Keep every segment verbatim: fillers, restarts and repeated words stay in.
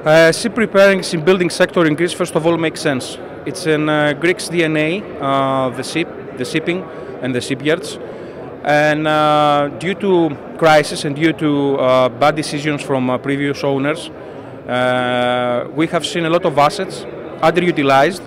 Uh, ship repairing in building sector in Greece, first of all, makes sense. It's in uh, Greek's D N A, uh, the ship, the shipping, and the shipyards. And uh, due to crisis and due to uh, bad decisions from uh, previous owners, uh, we have seen a lot of assets underutilized.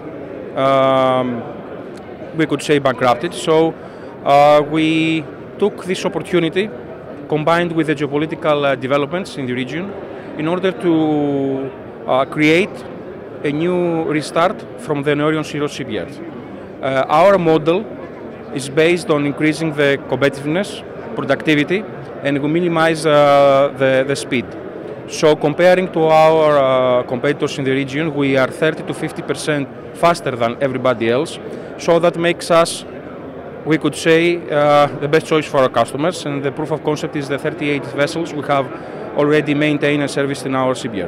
Um, we could say bankrupted. So uh, we took this opportunity, combined with the geopolitical uh, developments in the region, in order to uh, create a new restart from the Neorion Syros shipyard. Uh, our model is based on increasing the competitiveness, productivity, and we minimize uh, the, the speed. So comparing to our uh, competitors in the region, we are thirty to fifty percent faster than everybody else. So that makes us, we could say, uh, the best choice for our customers. And the proof of concept is the thirty-eight vessels we have already maintained and serviced in our shipyard.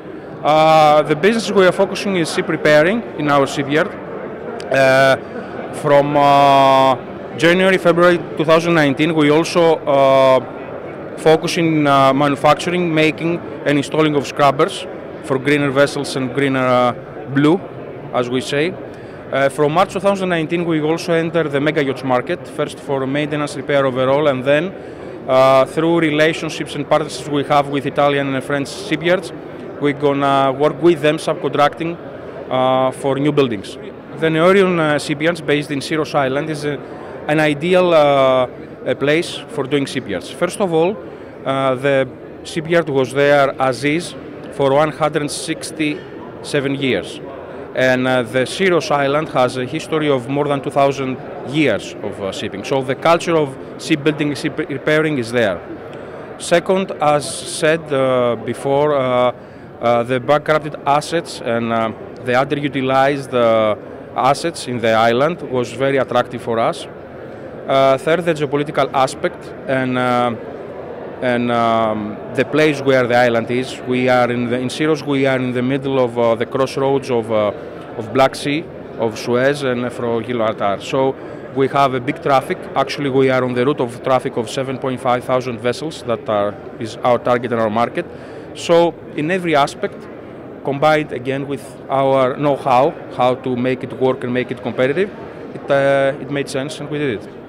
Uh, the business we are focusing is ship repairing in our shipyard. Uh, from uh, January, February two thousand nineteen, we also uh, focus in uh, manufacturing, making and installing of scrubbers for greener vessels and greener uh, blue, as we say. Uh, from March two thousand nineteen, we also entered the mega yachts market, first for maintenance repair overall, and then uh, through relationships and partnerships we have with Italian and French shipyards, we're gonna work with them subcontracting uh, for new buildings. The Neorion uh, shipyards based in Syros Island is a, an ideal uh, a place for doing shipyards. First of all, uh, the shipyard was there as is for one hundred sixty-seven years. And uh, the Syros Island has a history of more than two thousand years of uh, shipping. So the culture of shipbuilding and ship repairing is there. Second, as said uh, before, uh, uh, the bankrupted assets and uh, the underutilized uh, assets in the island was very attractive for us. Uh, third, the geopolitical aspect and uh, and um, the place where the island is. We are in the in Syros. We are in the middle of uh, the crossroads of uh, of Black Sea, of Suez, and from Gibraltar. So we have a big traffic. Actually, we are on the route of traffic of seven point five thousand vessels. That are, is our target and our market. So in every aspect, combined again with our know-how, how to make it work and make it competitive, it, uh, it made sense, and we did it.